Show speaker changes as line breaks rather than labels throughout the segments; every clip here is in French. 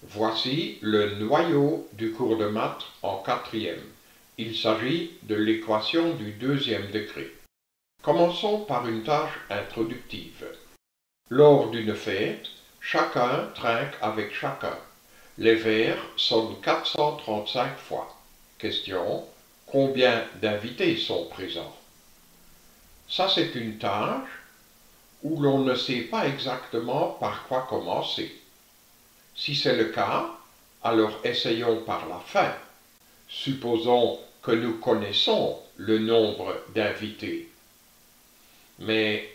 Voici le noyau du cours de maths en quatrième. Il s'agit de l'équation du deuxième degré. Commençons par une tâche introductive. Lors d'une fête, chacun trinque avec chacun. Les verres sonnent 435 fois. Question: combien d'invités sont présents? Ça, c'est une tâche où l'on ne sait pas exactement par quoi commencer. Si c'est le cas, alors essayons par la fin. Supposons que nous connaissons le nombre d'invités. Mais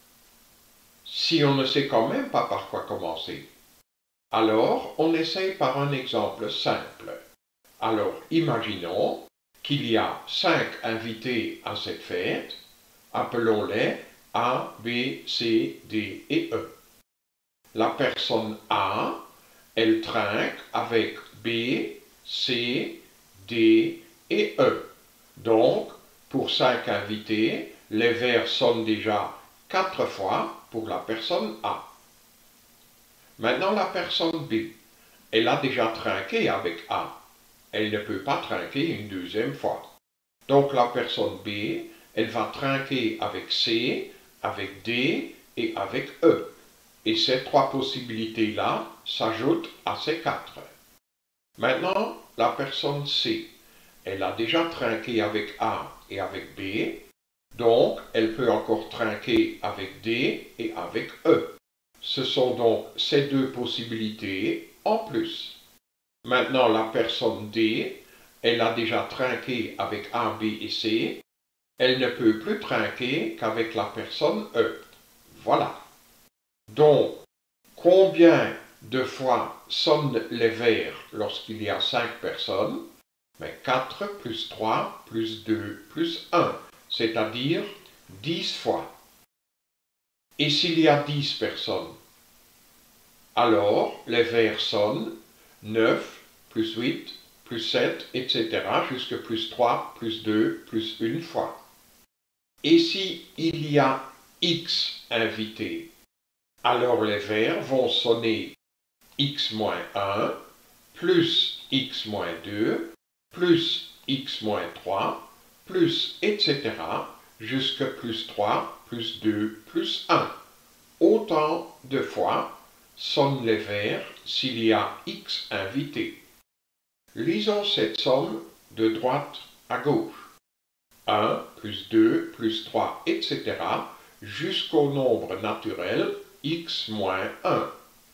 si on ne sait quand même pas par quoi commencer, alors on essaye par un exemple simple. Alors imaginons qu'il y a 5 invités à cette fête, appelons-les A, B, C, D et E. La personne A, elle trinque avec B, C, D et E. Donc, pour 5 invités, les verres sonnent déjà 4 fois pour la personne A. Maintenant, la personne B, elle a déjà trinqué avec A. Elle ne peut pas trinquer une deuxième fois. Donc, la personne B, elle va trinquer avec C, avec D et avec E. Et ces 3 possibilités-là s'ajoutent à ces 4. Maintenant, la personne C, elle a déjà trinqué avec A et avec B, donc elle peut encore trinquer avec D et avec E. Ce sont donc ces 2 possibilités en plus. Maintenant, la personne D, elle a déjà trinqué avec A, B et C, elle ne peut plus trinquer qu'avec la personne E. Voilà. Donc, combien de fois sonnent les verres lorsqu'il y a 5 personnes? Mais 4 plus 3 plus 2 plus 1, c'est-à-dire 10 fois. Et s'il y a 10 personnes, alors les verres sonnent 9 plus 8 plus 7, etc. jusqu'à plus 3 plus 2 plus 1 fois. Et si il y a X invités, alors les verres vont sonner x-1 plus x-2 plus x-3 plus etc. jusqu'à plus 3 plus 2 plus 1. Autant de fois sonnent les verres s'il y a x invités. Lisons cette somme de droite à gauche. 1 plus 2 plus 3 etc. jusqu'au nombre naturel x moins 1.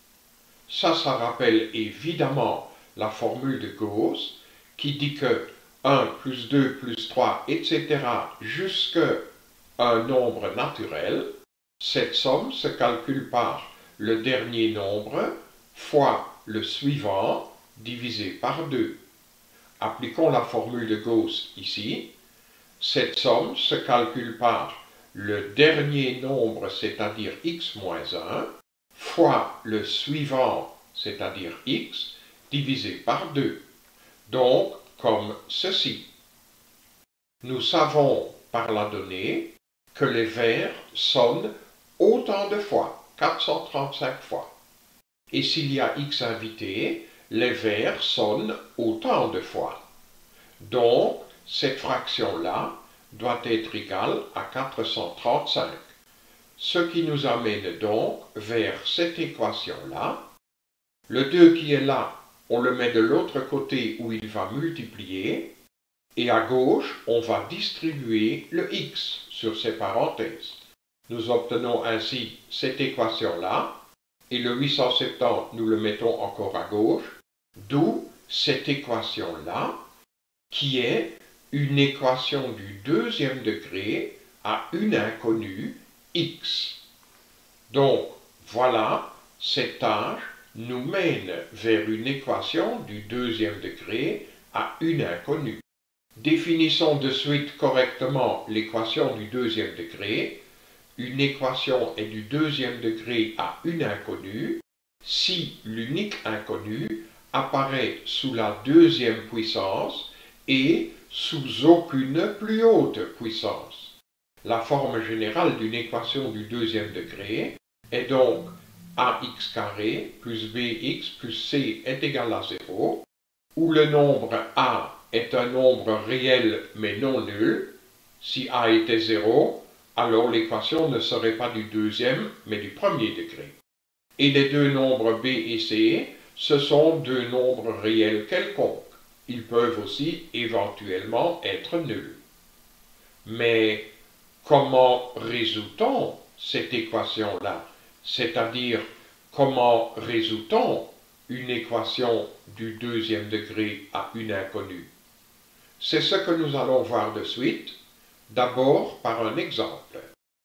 Ça rappelle évidemment la formule de Gauss qui dit que 1 plus 2 plus 3, etc. jusqu'à un nombre naturel, cette somme se calcule par le dernier nombre fois le suivant divisé par 2. Appliquons la formule de Gauss ici. Cette somme se calcule par le dernier nombre, c'est-à-dire x moins 1, fois le suivant, c'est-à-dire x, divisé par 2. Donc, comme ceci. Nous savons par la donnée que les verres sonnent autant de fois, 435 fois. Et s'il y a x invités, les verres sonnent autant de fois. Donc, cette fraction-là doit être égale à 435. Ce qui nous amène donc vers cette équation-là. Le 2 qui est là, on le met de l'autre côté où il va multiplier. Et à gauche, on va distribuer le x sur ces parenthèses. Nous obtenons ainsi cette équation-là. Et le 870, nous le mettons encore à gauche. D'où cette équation-là, qui est une équation du deuxième degré à une inconnue x. Donc, voilà, cette tâche nous mène vers une équation du deuxième degré à une inconnue. Définissons de suite correctement l'équation du deuxième degré. Une équation est du deuxième degré à une inconnue si l'unique inconnue apparaît sous la deuxième puissance et sous aucune plus haute puissance. La forme générale d'une équation du deuxième degré est donc ax carré plus bx plus c est égal à 0, où le nombre a est un nombre réel mais non nul. Si a était 0, alors l'équation ne serait pas du deuxième mais du premier degré. Et les deux nombres b et c, ce sont deux nombres réels quelconques. Ils peuvent aussi éventuellement être nuls. Mais comment résout-on cette équation-là? C'est-à-dire, comment résout-on une équation du deuxième degré à une inconnue? C'est ce que nous allons voir de suite, d'abord par un exemple.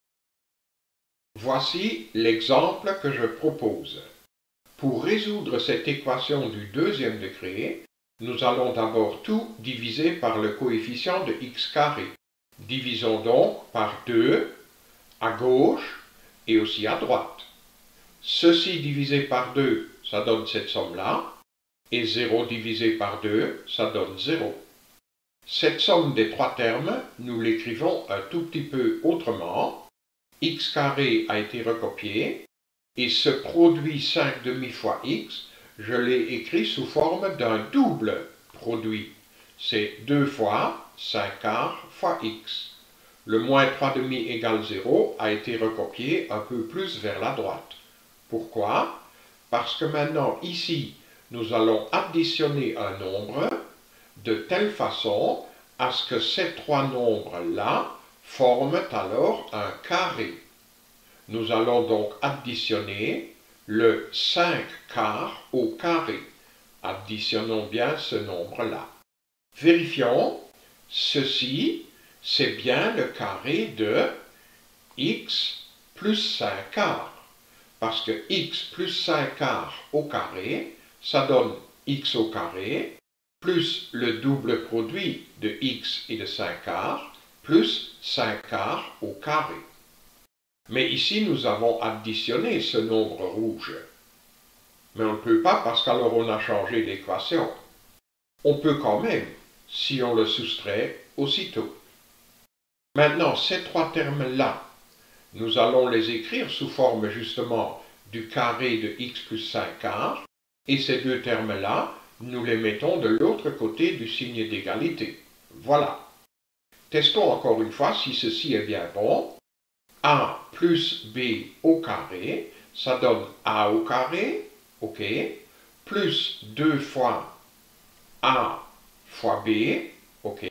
Voici l'exemple que je propose. Pour résoudre cette équation du deuxième degré, nous allons d'abord tout diviser par le coefficient de x carré. Divisons donc par 2 à gauche et aussi à droite. Ceci divisé par 2, ça donne cette somme-là, et 0 divisé par 2, ça donne 0. Cette somme des trois termes, nous l'écrivons un tout petit peu autrement. X carré a été recopié, et ce produit 5 demi fois x, je l'ai écrit sous forme d'un double produit. C'est 2 fois 5 quarts fois x. Le moins 3 demi égale 0 a été recopié un peu plus vers la droite. Pourquoi? Parce que maintenant, ici, nous allons additionner un nombre de telle façon à ce que ces trois nombres-là forment alors un carré. Nous allons donc additionner le 5 quarts au carré. Additionnons bien ce nombre-là. Vérifions, ceci, c'est bien le carré de x plus 5 quarts. Parce que x plus 5 quarts au carré, ça donne x au carré, plus le double produit de x et de 5 quarts, plus 5 quarts au carré. Mais ici, nous avons additionné ce nombre rouge. Mais on ne peut pas parce qu'alors on a changé l'équation. On peut quand même, si on le soustrait aussitôt. Maintenant, ces trois termes-là, nous allons les écrire sous forme justement du carré de x plus 5 quarts, et ces deux termes-là, nous les mettons de l'autre côté du signe d'égalité. Voilà. Testons encore une fois si ceci est bien bon. A plus b au carré, ça donne a au carré, ok, plus 2 fois a fois b, ok,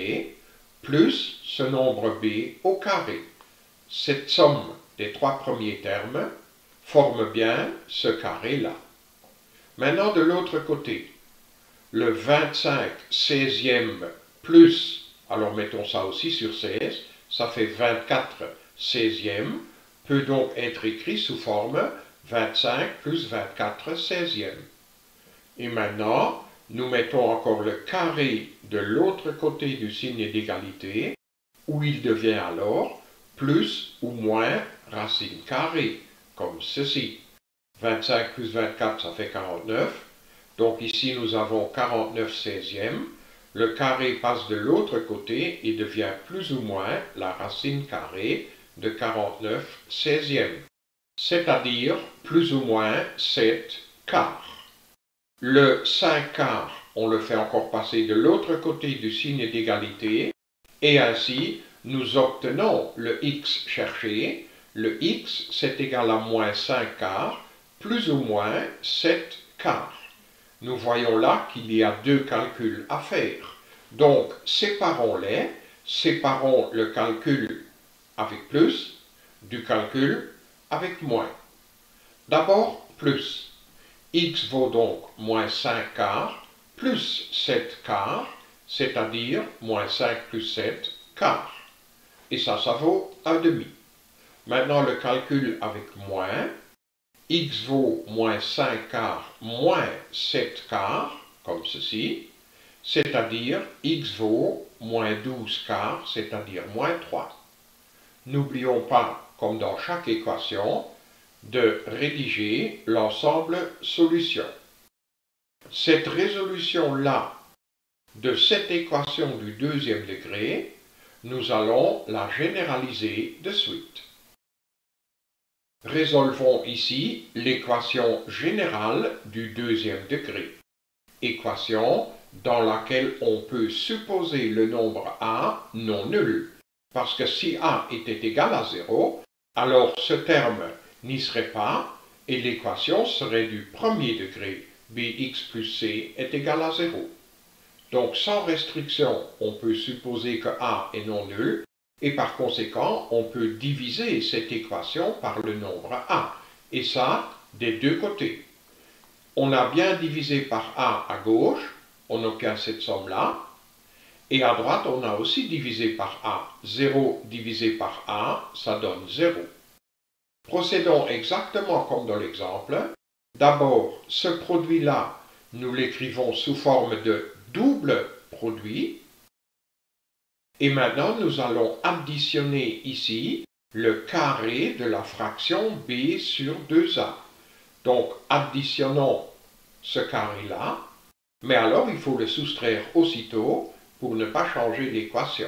plus ce nombre b au carré. Cette somme des trois premiers termes forme bien ce carré-là. Maintenant, de l'autre côté, le 25 16e plus, alors mettons ça aussi sur 16, ça fait 24 16e, peut donc être écrit sous forme 25 plus 24 16e. Et maintenant, nous mettons encore le carré de l'autre côté du signe d'égalité, où il devient alors plus ou moins racine carrée, comme ceci. 25 plus 24, ça fait 49. Donc ici, nous avons 49 16e. Le carré passe de l'autre côté et devient plus ou moins la racine carrée de 49 16e. C'est-à-dire plus ou moins 7 quarts. Le 5 quarts, on le fait encore passer de l'autre côté du signe d'égalité. Et ainsi, nous obtenons le x cherché. Le x, c'est égal à moins 5 quarts, plus ou moins 7 quarts. Nous voyons là qu'il y a deux calculs à faire. Donc, séparons-les. Séparons le calcul avec plus du calcul avec moins. D'abord, plus. X vaut donc moins 5 quarts plus 7 quarts, c'est-à-dire moins 5 plus 7 quarts. Et ça vaut 1 demi. Maintenant, le calcul avec moins. X vaut moins 5 quarts moins 7 quarts, comme ceci, c'est-à-dire x vaut moins 12 quarts, c'est-à-dire moins 3. N'oublions pas, comme dans chaque équation, de rédiger l'ensemble solution. Cette résolution-là de cette équation du deuxième degré, nous allons la généraliser de suite. Résolvons ici l'équation générale du deuxième degré. Équation dans laquelle on peut supposer le nombre a non nul. Parce que si a était égal à 0, alors ce terme n'y serait pas et l'équation serait du premier degré. Bx plus c est égal à 0. Donc sans restriction, on peut supposer que a est non nul et par conséquent, on peut diviser cette équation par le nombre a. Et ça, des deux côtés. On a bien divisé par a à gauche, on obtient cette somme-là. Et à droite, on a aussi divisé par a. 0 divisé par a, ça donne 0. Procédons exactement comme dans l'exemple. D'abord, ce produit-là, nous l'écrivons sous forme de double produit. Et maintenant, nous allons additionner ici le carré de la fraction b sur 2a. Donc, additionnons ce carré-là, mais alors il faut le soustraire aussitôt pour ne pas changer l'équation.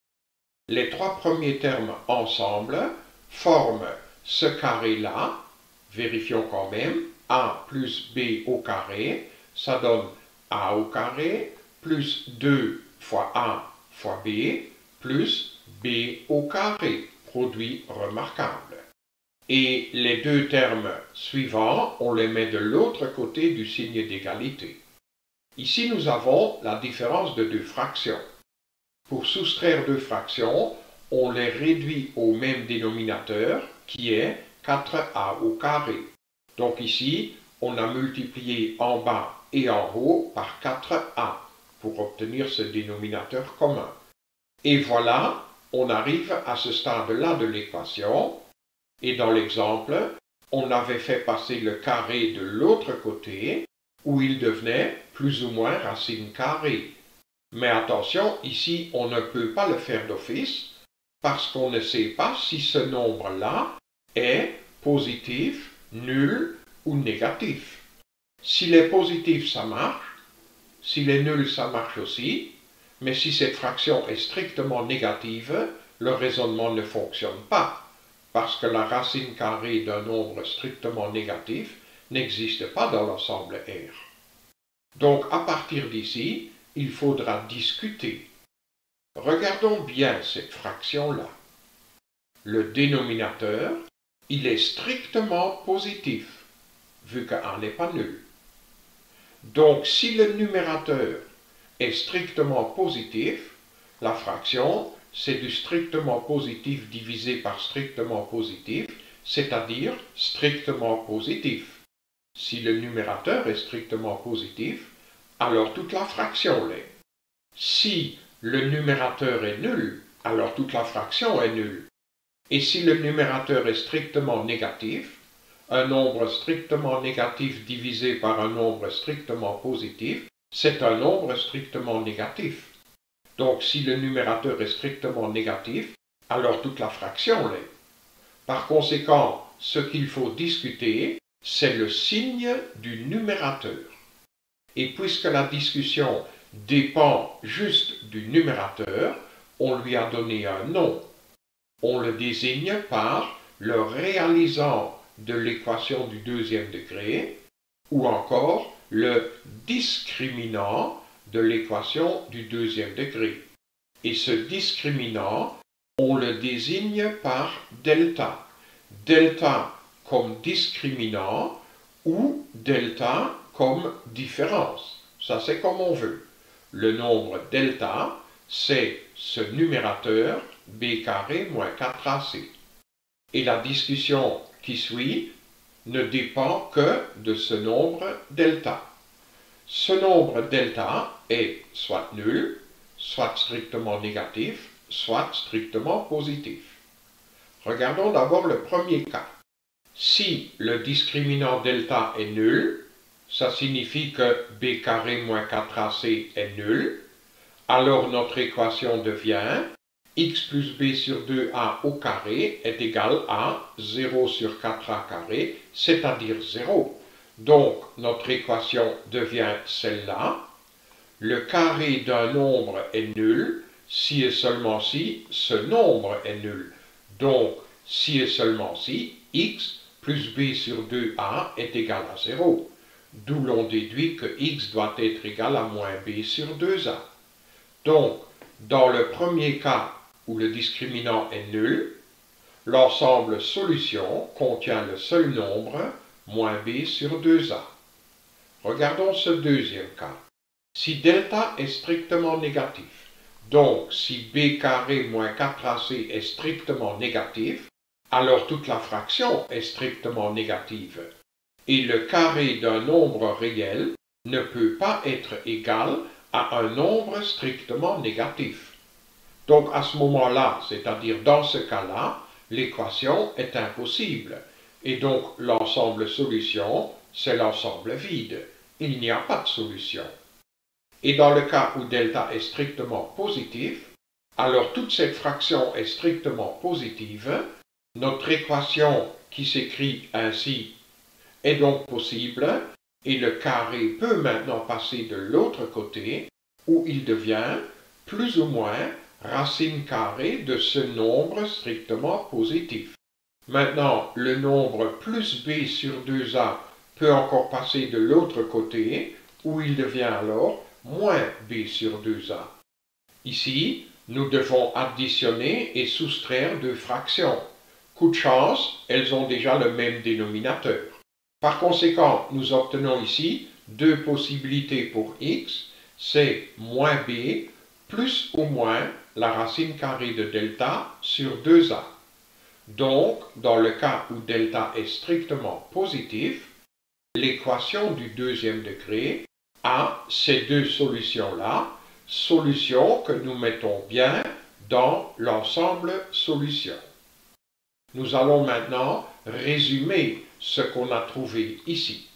Les trois premiers termes ensemble forment ce carré-là. Vérifions quand même. A plus b au carré, ça donne a au carré, plus 2 fois a fois b, plus b au carré, produit remarquable. Et les deux termes suivants, on les met de l'autre côté du signe d'égalité. Ici, nous avons la différence de deux fractions. Pour soustraire deux fractions, on les réduit au même dénominateur, qui est 4a au carré. Donc ici, on a multiplié en bas et en haut par 4a pour obtenir ce dénominateur commun. Et voilà, on arrive à ce stade-là de l'équation. Et dans l'exemple, on avait fait passer le carré de l'autre côté, où il devenait plus ou moins racine carrée. Mais attention, ici, on ne peut pas le faire d'office, parce qu'on ne sait pas si ce nombre-là est positif, nul ou négatif. S'il est positif, ça marche. S'il est nul, ça marche aussi. Mais si cette fraction est strictement négative, le raisonnement ne fonctionne pas, parce que la racine carrée d'un nombre strictement négatif n'existe pas dans l'ensemble R. Donc, à partir d'ici, il faudra discuter. Regardons bien cette fraction-là. Le dénominateur, il est strictement positif, vu que A n'est pas nul. Donc, si le numérateur est strictement positif, la fraction, c'est du strictement positif divisé par strictement positif, c'est-à-dire strictement positif. Si le numérateur est strictement positif, alors toute la fraction l'est. Si le numérateur est nul, alors toute la fraction est nulle. Et si le numérateur est strictement négatif, un nombre strictement négatif divisé par un nombre strictement positif, c'est un nombre strictement négatif. Donc si le numérateur est strictement négatif, alors toute la fraction l'est. Par conséquent, ce qu'il faut discuter, c'est le signe du numérateur. Et puisque la discussion dépend juste du numérateur, on lui a donné un nom. On le désigne par le réalisant de l'équation du deuxième degré, ou encore le discriminant de l'équation du deuxième degré. Et ce discriminant, on le désigne par delta. Delta comme discriminant ou delta comme différence. Ça, c'est comme on veut. Le nombre delta, c'est ce numérateur b carré moins 4ac. Et la discussion qui suit ne dépend que de ce nombre delta. Ce nombre delta est soit nul, soit strictement négatif, soit strictement positif. Regardons d'abord le premier cas. Si le discriminant delta est nul, ça signifie que b carré moins 4ac est nul, alors notre équation devient x plus b sur 2a au carré est égal à 0 sur 4a carré, c'est-à-dire 0. Donc, notre équation devient celle-là. Le carré d'un nombre est nul si et seulement si ce nombre est nul. Donc, si et seulement si x plus b sur 2a est égal à 0, d'où l'on déduit que x doit être égal à moins b sur 2a. Donc, dans le premier cas où le discriminant est nul, l'ensemble solution contient le seul nombre moins b sur 2a. Regardons ce deuxième cas. Si delta est strictement négatif, donc si b carré moins 4ac est strictement négatif, alors toute la fraction est strictement négative. Et le carré d'un nombre réel ne peut pas être égal à un nombre strictement négatif. Donc à ce moment-là, c'est-à-dire dans ce cas-là, l'équation est impossible. Et donc l'ensemble solution, c'est l'ensemble vide. Il n'y a pas de solution. Et dans le cas où delta est strictement positif, alors toute cette fraction est strictement positive. Notre équation qui s'écrit ainsi est donc possible et le carré peut maintenant passer de l'autre côté où il devient plus ou moins racine carrée de ce nombre strictement positif. Maintenant, le nombre plus b sur 2a peut encore passer de l'autre côté où il devient alors moins b sur 2a. Ici, nous devons additionner et soustraire deux fractions. Coup de chance, elles ont déjà le même dénominateur. Par conséquent, nous obtenons ici deux possibilités pour x, c'est moins b plus ou moins la racine carrée de delta sur 2a. Donc, dans le cas où delta est strictement positif, l'équation du deuxième degré a ces deux solutions-là, solutions que nous mettons bien dans l'ensemble solution. Nous allons maintenant résumer ce qu'on a trouvé ici.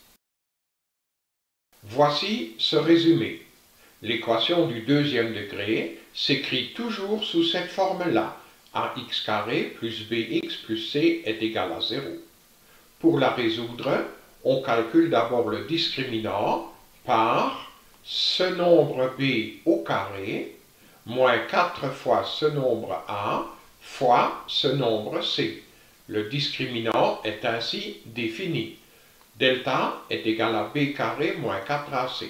Voici ce résumé. L'équation du deuxième degré s'écrit toujours sous cette forme-là. ax carré plus bx plus c est égal à 0. Pour la résoudre, on calcule d'abord le discriminant par ce nombre b au carré moins 4 fois ce nombre a fois ce nombre c. Le discriminant est ainsi défini. Delta est égal à b carré moins 4ac.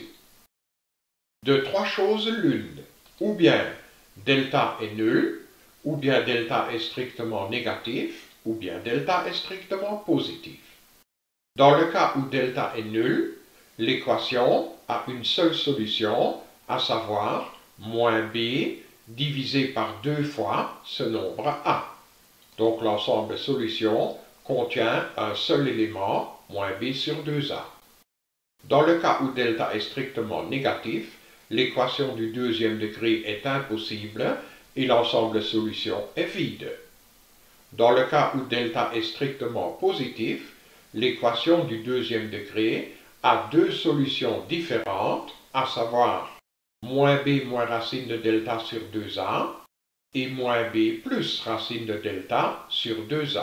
De trois choses l'une, ou bien delta est nul, ou bien delta est strictement négatif, ou bien delta est strictement positif. Dans le cas où delta est nul, l'équation a une seule solution, à savoir moins b divisé par 2 fois ce nombre a. Donc l'ensemble solution contient un seul élément, moins b sur 2a. Dans le cas où delta est strictement négatif, l'équation du deuxième degré est impossible et l'ensemble solution est vide. Dans le cas où delta est strictement positif, l'équation du deuxième degré a deux solutions différentes, à savoir moins b moins racine de delta sur 2a et moins b plus racine de delta sur 2a.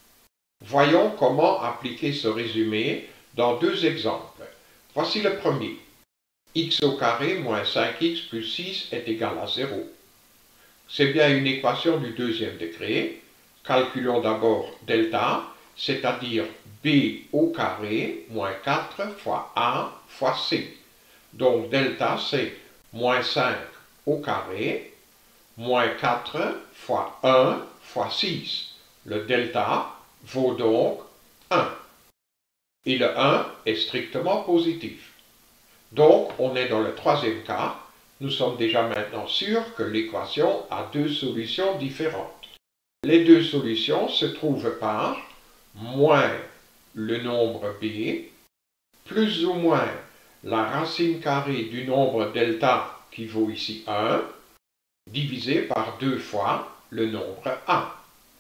Voyons comment appliquer ce résumé dans deux exemples. Voici le premier. X au carré moins 5x plus 6 est égal à 0. C'est bien une équation du deuxième degré. Calculons d'abord delta, c'est-à-dire b au carré moins 4 fois a fois c. Donc delta c'est moins 5 au carré moins 4 fois 1 fois 6. Le delta vaut donc 1. Et le 1 est strictement positif. Donc on est dans le troisième cas. Nous sommes déjà maintenant sûrs que l'équation a deux solutions différentes. Les deux solutions se trouvent par moins le nombre b, plus ou moins la racine carrée du nombre delta qui vaut ici 1, divisé par 2 fois le nombre a.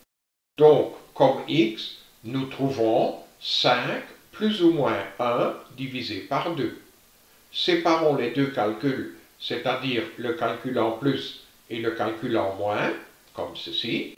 Donc, comme x, nous trouvons 5 plus ou moins 1 divisé par 2. Séparons les deux calculs, c'est-à-dire le calcul en plus et le calcul en moins, comme ceci.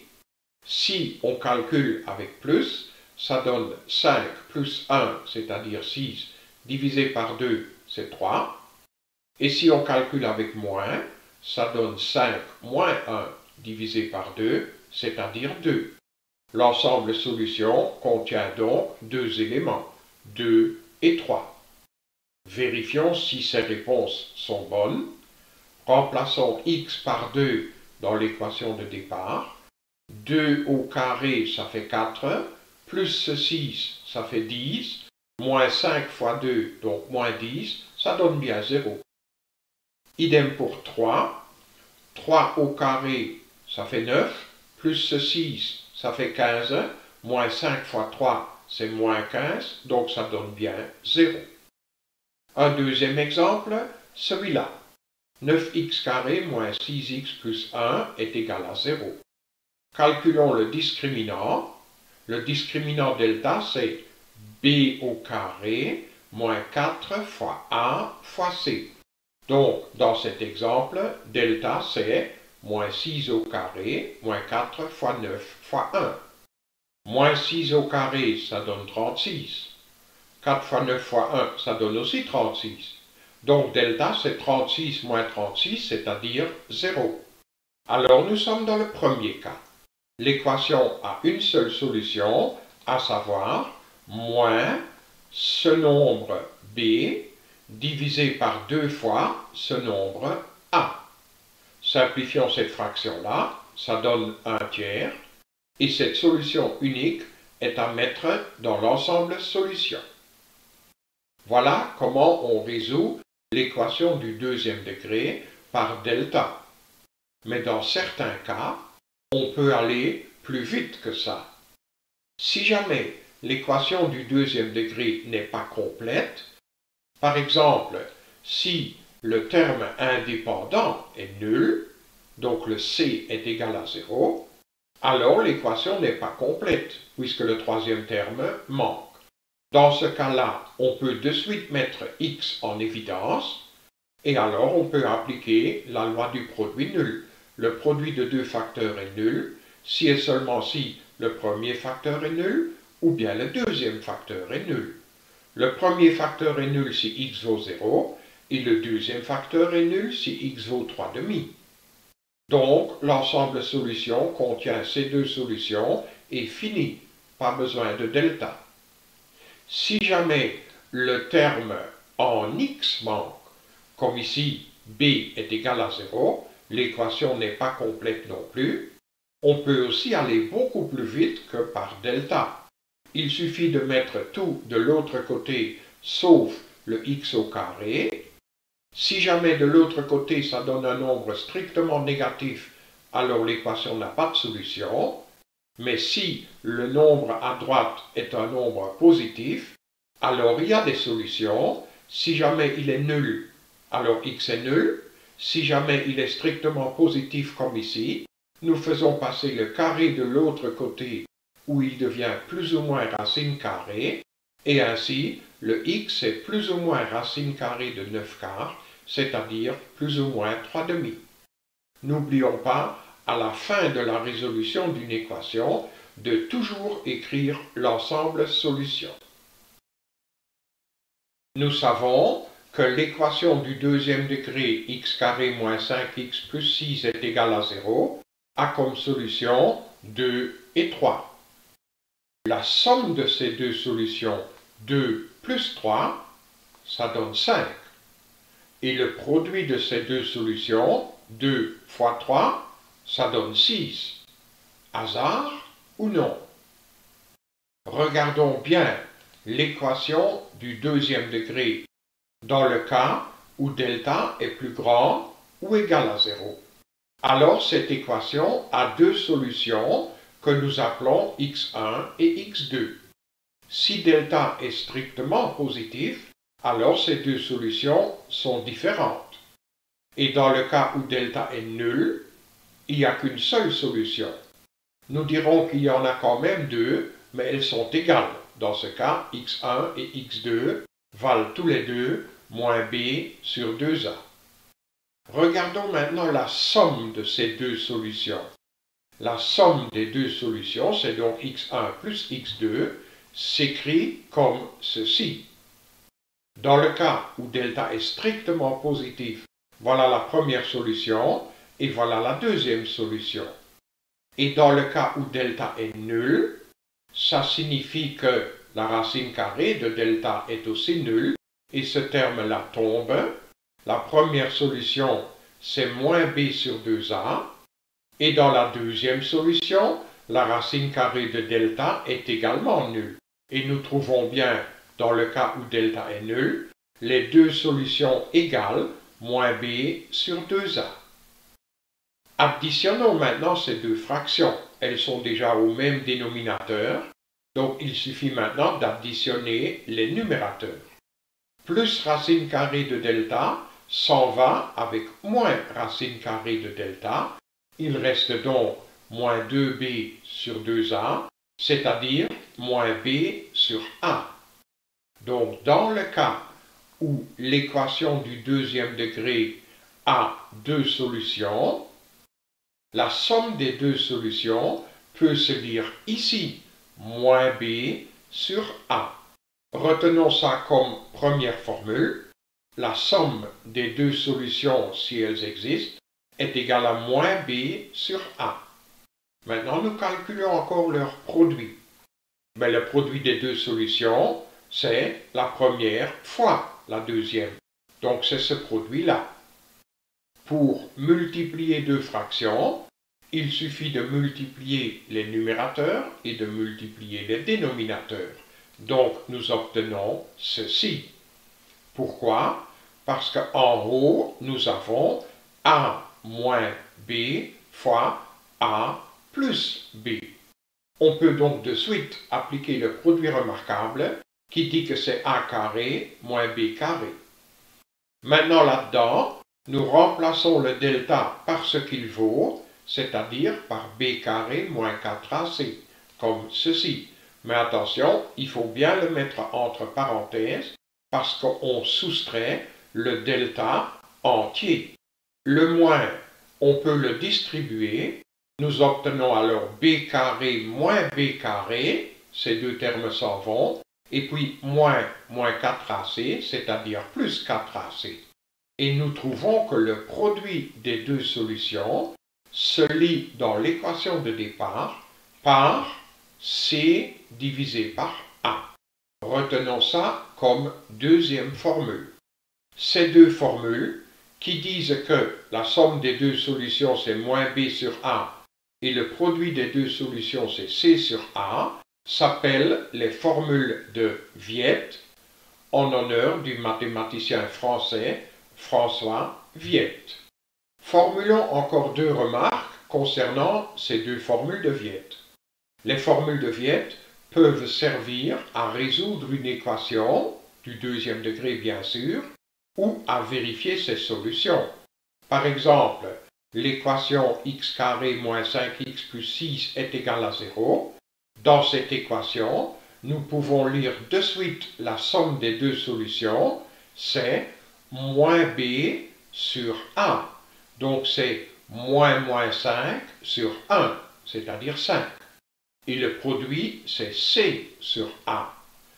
Si on calcule avec plus, ça donne 5 plus 1, c'est-à-dire 6, divisé par 2, c'est 3. Et si on calcule avec moins, ça donne 5 moins 1 divisé par 2, c'est-à-dire 2. L'ensemble solution contient donc deux éléments, 2 et 3. Vérifions si ces réponses sont bonnes. Remplaçons x par 2 dans l'équation de départ. 2 au carré, ça fait 4, plus 6, ça fait 10, moins 5 fois 2, donc moins 10, ça donne bien 0. Idem pour 3. 3 au carré, ça fait 9, plus 6, ça fait 15, moins 5 fois 3, c'est moins 15, donc ça donne bien 0. Un deuxième exemple, celui-là. 9x carré moins 6x plus 1 est égal à 0. Calculons le discriminant. Le discriminant delta, c'est b au carré moins 4 fois a fois c. Donc, dans cet exemple, delta, c'est moins 6 au carré moins 4 fois 9 fois 1. Moins 6 au carré, ça donne 36. 4 fois 9 fois 1, ça donne aussi 36. Donc, delta, c'est 36 moins 36, c'est-à-dire 0. Alors, nous sommes dans le premier cas. L'équation a une seule solution, à savoir moins ce nombre b divisé par 2 fois ce nombre a. Simplifions cette fraction-là, ça donne 1/3, et cette solution unique est à mettre dans l'ensemble solution. Voilà comment on résout l'équation du deuxième degré par delta. Mais dans certains cas, on peut aller plus vite que ça. Si jamais l'équation du deuxième degré n'est pas complète, par exemple, si le terme indépendant est nul, donc le c est égal à 0, alors l'équation n'est pas complète, puisque le troisième terme manque. Dans ce cas-là, on peut de suite mettre x en évidence, et alors on peut appliquer la loi du produit nul. Le produit de deux facteurs est nul, si et seulement si le premier facteur est nul, ou bien le deuxième facteur est nul. Le premier facteur est nul si x vaut 0, et le deuxième facteur est nul si x vaut 3/2. Donc, l'ensemble solution contient ces deux solutions et fini, pas besoin de delta. Si jamais le terme en x manque, comme ici b est égal à 0, l'équation n'est pas complète non plus, on peut aussi aller beaucoup plus vite que par delta. Il suffit de mettre tout de l'autre côté sauf le x au carré. Si jamais de l'autre côté ça donne un nombre strictement négatif, alors l'équation n'a pas de solution. Mais si le nombre à droite est un nombre positif, alors il y a des solutions. Si jamais il est nul, alors x est nul. Si jamais il est strictement positif comme ici, nous faisons passer le carré de l'autre côté où il devient plus ou moins racine carrée, et ainsi le x est plus ou moins racine carrée de 9/4, c'est-à-dire plus ou moins 3/2. N'oublions pas, à la fin de la résolution d'une équation, de toujours écrire l'ensemble solution. Nous savons que l'équation du deuxième degré x carré moins 5x plus 6 est égal à 0 a comme solution 2 et 3. La somme de ces deux solutions, 2 plus 3, ça donne 5. Et le produit de ces deux solutions, 2 fois 3, ça donne 6. Hasard ou non? Regardons bien l'équation du deuxième degré dans le cas où delta est plus grand ou égal à 0. Alors cette équation a deux solutions que nous appelons x1 et x2. Si delta est strictement positif, alors ces deux solutions sont différentes. Et dans le cas où delta est nul, il n'y a qu'une seule solution. Nous dirons qu'il y en a quand même deux, mais elles sont égales. Dans ce cas, x1 et x2 valent tous les deux moins b sur 2a. Regardons maintenant la somme de ces deux solutions. La somme des deux solutions, c'est donc x1 plus x2, s'écrit comme ceci. Dans le cas où delta est strictement positif, voilà la première solution et voilà la deuxième solution. Et dans le cas où delta est nul, ça signifie que la racine carrée de delta est aussi nulle, et ce terme-là tombe. La première solution, c'est moins b sur 2a, et dans la deuxième solution, la racine carrée de delta est également nulle. Et nous trouvons bien, dans le cas où delta est nul, les deux solutions égales, moins b sur 2a. Additionnons maintenant ces deux fractions. Elles sont déjà au même dénominateur, donc il suffit maintenant d'additionner les numérateurs. Plus racine carrée de delta s'en va avec moins racine carrée de delta. Il reste donc moins 2b sur 2a, c'est-à-dire moins b sur a. Donc dans le cas où l'équation du deuxième degré a deux solutions, la somme des deux solutions peut se lire ici, moins b sur a. Retenons ça comme première formule. La somme des deux solutions, si elles existent, est égale à moins b sur a. Maintenant, nous calculons encore leur produit. Mais le produit des deux solutions, c'est la première fois la deuxième. Donc, c'est ce produit-là. Pour multiplier deux fractions, il suffit de multiplier les numérateurs et de multiplier les dénominateurs. Donc, nous obtenons ceci. Pourquoi? Parce qu'en haut, nous avons a moins b fois a plus b. On peut donc de suite appliquer le produit remarquable qui dit que c'est a carré moins b carré. Maintenant là-dedans, nous remplaçons le delta par ce qu'il vaut, c'est-à-dire par b carré moins 4ac, comme ceci. Mais attention, il faut bien le mettre entre parenthèses parce qu'on soustrait le delta entier. Le moins, on peut le distribuer. Nous obtenons alors b carré moins b carré, ces deux termes s'en vont, et puis moins 4ac, c'est-à-dire plus 4ac. Et nous trouvons que le produit des deux solutions se lit dans l'équation de départ par c divisé par a. Retenons ça comme deuxième formule. Ces deux formules qui disent que la somme des deux solutions c'est moins b sur a et le produit des deux solutions c'est c sur a s'appellent les formules de Viette en honneur du mathématicien français François Viette. Formulons encore deux remarques concernant ces deux formules de Viette. Les formules de Viette peuvent servir à résoudre une équation, du deuxième degré bien sûr, ou à vérifier ses solutions. Par exemple, l'équation x carré moins 5x plus 6 est égale à 0. Dans cette équation, nous pouvons lire de suite la somme des deux solutions, c'est moins b sur a. Donc c'est moins 5 sur 1, c'est-à-dire 5. Et le produit, c'est c sur a.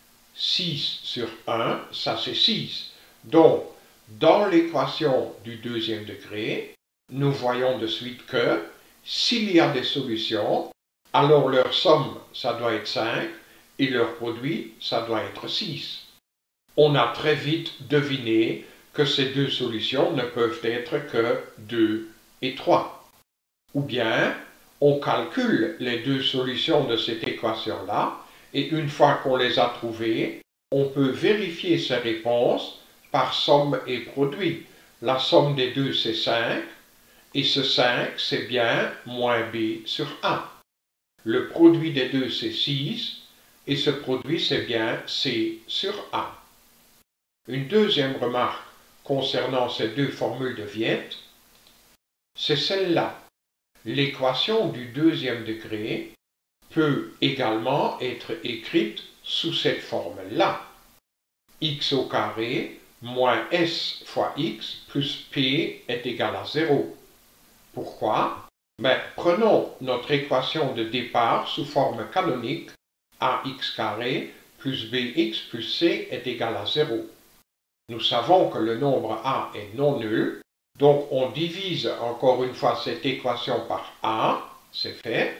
6 sur 1, ça c'est 6. Donc, dans l'équation du deuxième degré, nous voyons de suite que s'il y a des solutions, alors leur somme, ça doit être 5, et leur produit, ça doit être 6. On a très vite deviné que ces deux solutions ne peuvent être que 2 et 3. Ou bien, on calcule les deux solutions de cette équation-là, et une fois qu'on les a trouvées, on peut vérifier ces réponses par somme et produit. La somme des deux, c'est 5, et ce 5, c'est bien moins b sur a. Le produit des deux, c'est 6, et ce produit, c'est bien c sur a. Une deuxième remarque concernant ces deux formules de Viette, c'est celle-là. L'équation du deuxième degré peut également être écrite sous cette forme-là. X au carré moins s fois x plus p est égal à 0. Pourquoi? Prenons notre équation de départ sous forme canonique. Ax carré plus bx plus c est égal à 0. Nous savons que le nombre a est non nul, donc on divise encore une fois cette équation par a, c'est fait.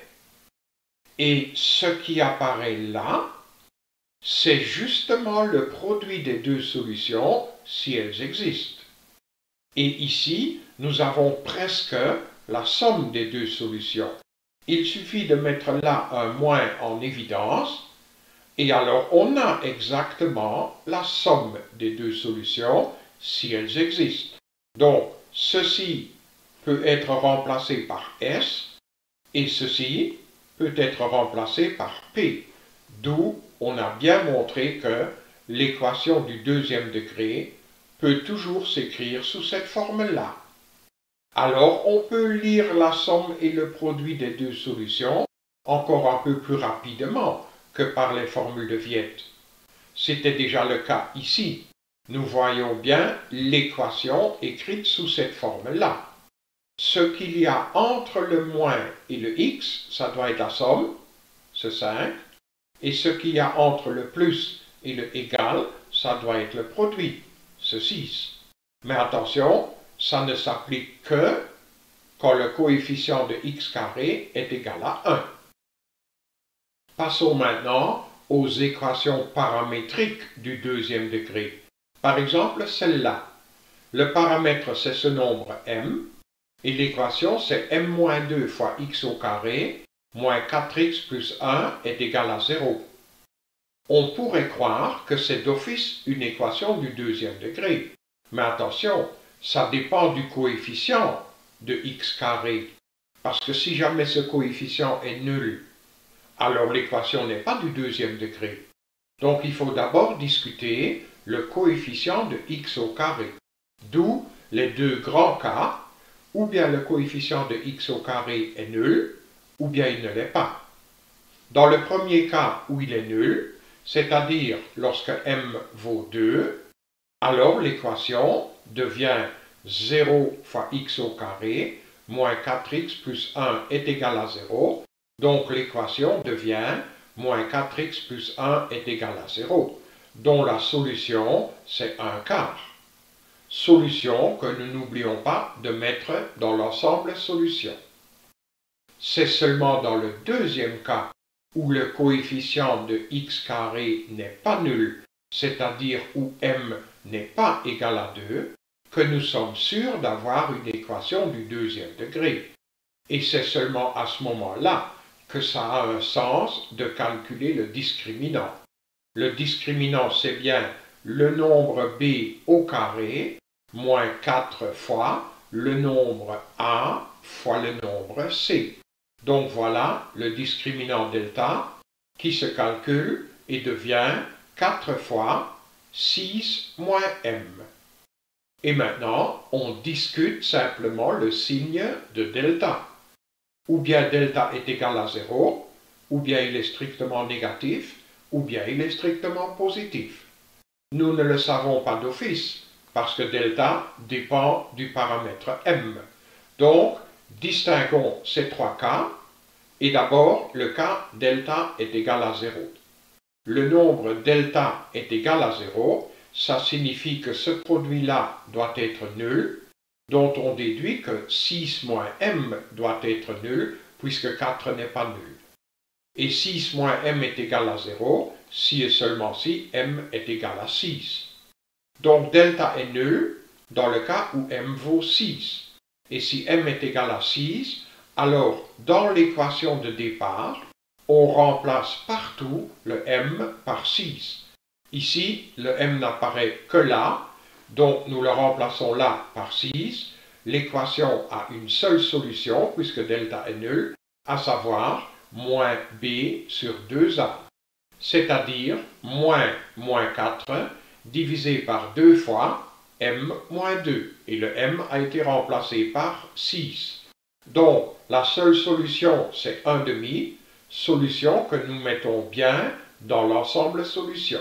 Et ce qui apparaît là, c'est justement le produit des deux solutions si elles existent. Et ici, nous avons presque la somme des deux solutions. Il suffit de mettre là un moins en évidence, et alors on a exactement la somme des deux solutions si elles existent. Donc, ceci peut être remplacé par S, et ceci peut être remplacé par P, d'où on a bien montré que l'équation du deuxième degré peut toujours s'écrire sous cette forme-là. Alors, on peut lire la somme et le produit des deux solutions encore un peu plus rapidement que par les formules de Viette. C'était déjà le cas ici. Nous voyons bien l'équation écrite sous cette forme-là. Ce qu'il y a entre le moins et le x, ça doit être la somme, ce 5, et ce qu'il y a entre le plus et le égal, ça doit être le produit, ce 6. Mais attention, ça ne s'applique que quand le coefficient de x carré est égal à 1. Passons maintenant aux équations paramétriques du deuxième degré. Par exemple, celle-là. Le paramètre, c'est ce nombre m, et l'équation, c'est m-2 fois x au carré, moins 4x plus 1 est égal à 0. On pourrait croire que c'est d'office une équation du deuxième degré. Mais attention, ça dépend du coefficient de x carré. Parce que si jamais ce coefficient est nul, alors l'équation n'est pas du deuxième degré. Donc il faut d'abord discuter le coefficient de x au carré. D'où les deux grands cas, ou bien le coefficient de x au carré est nul, ou bien il ne l'est pas. Dans le premier cas où il est nul, c'est-à-dire lorsque m vaut 2, alors l'équation devient 0 fois x au carré, moins 4x plus 1 est égal à 0, donc l'équation devient moins 4x plus 1 est égal à 0, dont la solution c'est 1/4. Solution que nous n'oublions pas de mettre dans l'ensemble solution. C'est seulement dans le deuxième cas où le coefficient de x carré n'est pas nul, c'est-à-dire où m n'est pas égal à 2, que nous sommes sûrs d'avoir une équation du deuxième degré. Et c'est seulement à ce moment-là que ça a un sens de calculer le discriminant. Le discriminant, c'est bien le nombre b au carré moins 4 fois le nombre a fois le nombre c. Donc voilà le discriminant delta qui se calcule et devient 4 fois 6 moins m. Et maintenant, on discute simplement le signe de delta. Ou bien delta est égal à 0, ou bien il est strictement négatif, ou bien il est strictement positif. Nous ne le savons pas d'office, parce que delta dépend du paramètre m. Donc, distinguons ces trois cas, et d'abord le cas delta est égal à 0. Le nombre delta est égal à 0, ça signifie que ce produit-là doit être nul, dont on déduit que 6 moins m doit être nul, puisque 4 n'est pas nul. Et 6 moins m est égal à 0, si et seulement si m est égal à 6. Donc delta est nul dans le cas où m vaut 6. Et si m est égal à 6, alors dans l'équation de départ, on remplace partout le m par 6. Ici, le m n'apparaît que là, donc nous le remplaçons là par 6. L'équation a une seule solution, puisque delta est nul, à savoir moins b sur 2a, c'est-à-dire moins 4 divisé par 2 fois m moins 2, et le m a été remplacé par 6. Donc, la seule solution, c'est 1/2, solution que nous mettons bien dans l'ensemble solution.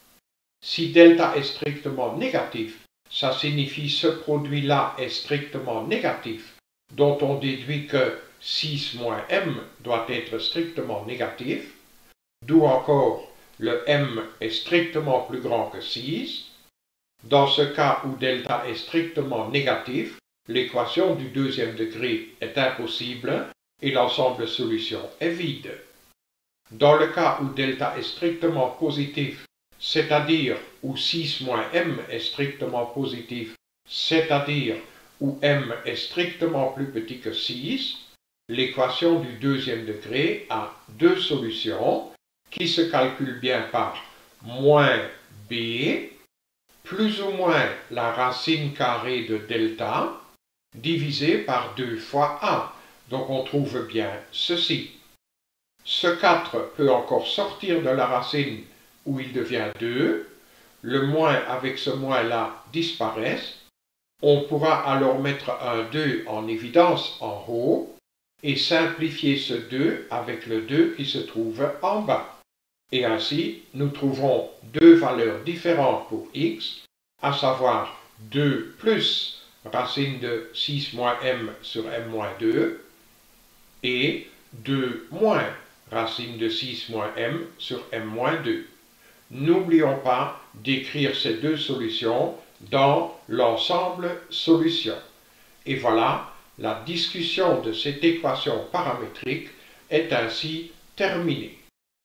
Si delta est strictement négatif, ça signifie ce produit-là est strictement négatif, dont on déduit que 6 moins m doit être strictement négatif, d'où encore le m est strictement plus grand que 6. Dans ce cas où delta est strictement négatif, l'équation du deuxième degré est impossible et l'ensemble solution est vide. Dans le cas où delta est strictement positif, c'est-à-dire où 6 moins m est strictement positif, c'est-à-dire où m est strictement plus petit que 6, l'équation du deuxième degré a deux solutions qui se calculent bien par moins b, plus ou moins la racine carrée de delta, divisé par 2 fois a. Donc on trouve bien ceci. Ce 4 peut encore sortir de la racine où il devient 2. Le moins avec ce moins-là disparaissent. On pourra alors mettre un 2 en évidence en haut et simplifier ce 2 avec le 2 qui se trouve en bas. Et ainsi, nous trouverons deux valeurs différentes pour x, à savoir 2 plus racine de 6 moins m sur m moins 2 et 2 moins racine de 6 moins m sur m moins 2. N'oublions pas d'écrire ces deux solutions dans l'ensemble solution. Et voilà, la discussion de cette équation paramétrique est ainsi terminée.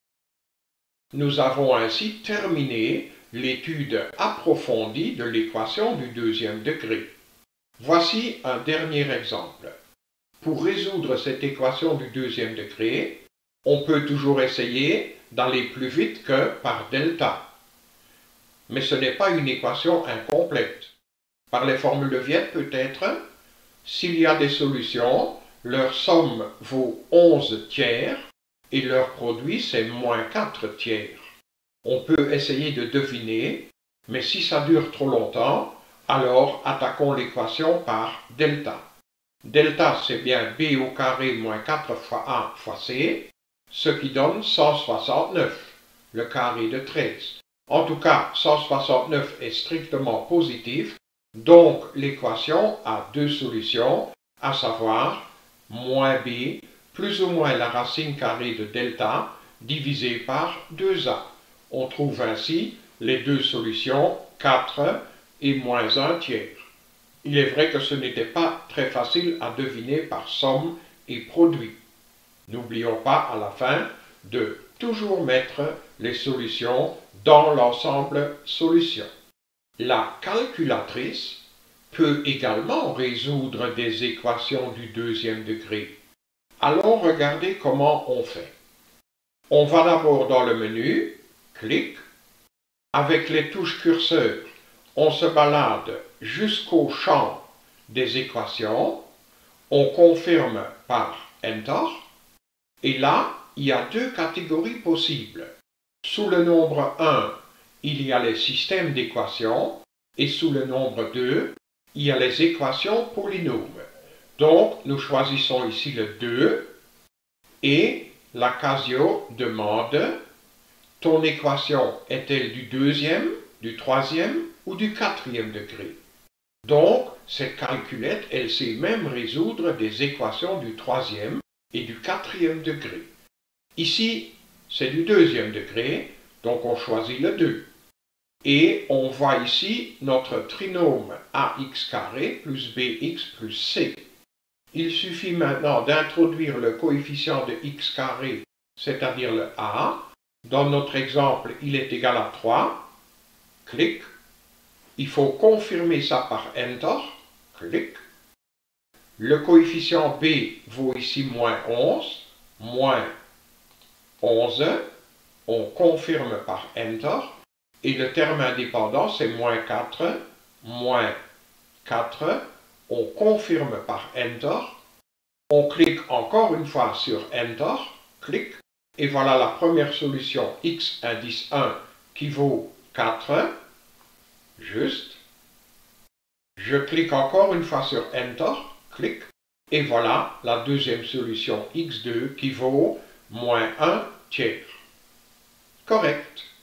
Nous avons ainsi terminé l'étude approfondie de l'équation du deuxième degré. Voici un dernier exemple. Pour résoudre cette équation du deuxième degré, on peut toujours essayer d'aller plus vite que par delta. Mais ce n'est pas une équation incomplète. Par les formules de Viette peut-être, s'il y a des solutions, leur somme vaut 11 tiers et leur produit c'est moins 4 tiers. On peut essayer de deviner, mais si ça dure trop longtemps, alors attaquons l'équation par delta. Delta c'est bien b au carré moins 4 fois a fois c, ce qui donne 169, le carré de 13. En tout cas, 169 est strictement positif, donc l'équation a deux solutions, à savoir moins b plus ou moins la racine carrée de delta divisé par 2a. On trouve ainsi les deux solutions 4 et moins 1 tiers. Il est vrai que ce n'était pas très facile à deviner par somme et produit. N'oublions pas à la fin de toujours mettre les solutions dans l'ensemble solution. La calculatrice peut également résoudre des équations du deuxième degré. Allons regarder comment on fait. On va d'abord dans le menu, clic. Avec les touches curseur, on se balade jusqu'au champ des équations. On confirme par Enter. Et là, il y a deux catégories possibles. Sous le nombre 1, il y a les systèmes d'équations. Et sous le nombre 2, il y a les équations polynômes. Donc, nous choisissons ici le 2. Et la Casio demande: ton équation est-elle du deuxième, du troisième ou du quatrième degré? Donc, cette calculette, elle sait même résoudre des équations du troisième et du quatrième degré. Ici, c'est du deuxième degré, donc on choisit le 2. Et on voit ici notre trinôme ax carré plus bx plus c. Il suffit maintenant d'introduire le coefficient de x carré, c'est-à-dire le a. Dans notre exemple, il est égal à 3. Clic. Il faut confirmer ça par Enter. Clic. Le coefficient b vaut ici moins 11. Moins 11. On confirme par Enter. Et le terme indépendant, c'est moins 4. Moins 4. On confirme par Enter. On clique encore une fois sur Enter. Clic. Et voilà la première solution x indice 1 qui vaut 4. Juste. Je clique encore une fois sur Enter. Clic. Et voilà la deuxième solution x2 qui vaut moins 1 tiers. Correct.